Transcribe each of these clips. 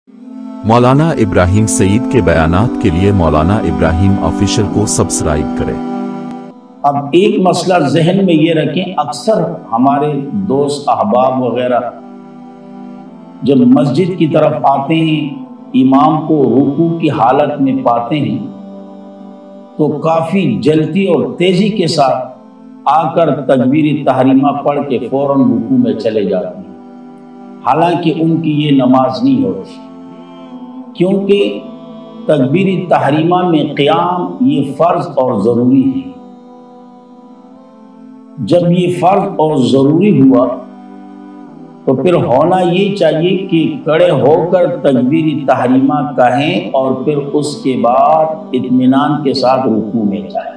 मौलाना इब्राहिम सईद के बयानात के लिए मौलाना इब्राहिम ऑफिशियल को सब्सक्राइब करें। अब एक मसला जहन में ये रखें, अक्सर हमारे दोस्त अहबाब वगैरह जब मस्जिद की तरफ आते हैं, इमाम को रुकू की हालत में पाते हैं तो काफ़ी जल्दी और तेज़ी के साथ आकर तकबीर तहरीमा पढ़ के फ़ौरन रुकू में चले जाते हैं, हालांकि उनकी ये नमाज नहीं होती, क्योंकि तकबीर तहरीमा में क़ियाम ये फ़र्ज़ और ज़रूरी है। जब ये फ़र्ज़ और ज़रूरी हुआ तो फिर होना ये चाहिए कि खड़े होकर तकबीर तहरीमा कहें और फिर उसके बाद इत्मीनान के साथ रुकू में जाएं।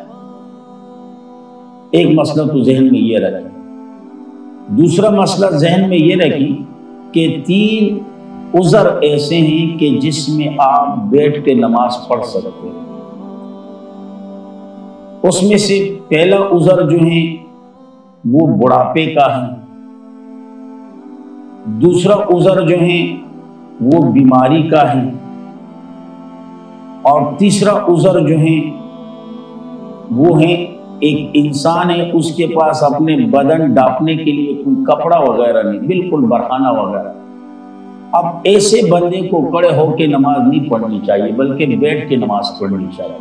एक मसला तो जहन में ये रखें। दूसरा मसला जहन में ये रखें कि 3 उज़र ऐसे हैं कि जिसमें आप बैठ के नमाज पढ़ सकते हैं। उसमें से पहला उज़र जो है वो बुढ़ापे का है, दूसरा उज़र जो है वो बीमारी का है, और तीसरा उज़र जो है वो है एक इंसान है, उसके पास अपने बदन ढांपने के लिए कोई कपड़ा वगैरह नहीं, बिल्कुल बरहाना वगैरह। अब ऐसे बंदे को खड़े होकर नमाज नहीं पढ़नी चाहिए, बल्कि बैठ के नमाज पढ़नी चाहिए।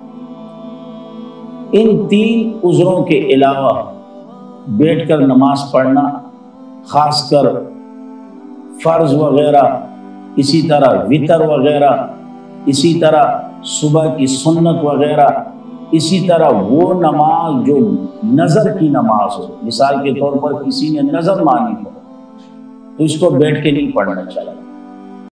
इन 3 उज़रों के अलावा बैठकर नमाज पढ़ना, खासकर फ़र्ज़ वगैरह, इसी तरह वितर वगैरह, इसी तरह सुबह की सुन्नत वगैरह, इसी तरह वो नमाज जो नज़र की नमाज हो, मिसाल के तौर पर किसी ने नज़र मानी हो तो इसको बैठ के नहीं पढ़ना चाहिए।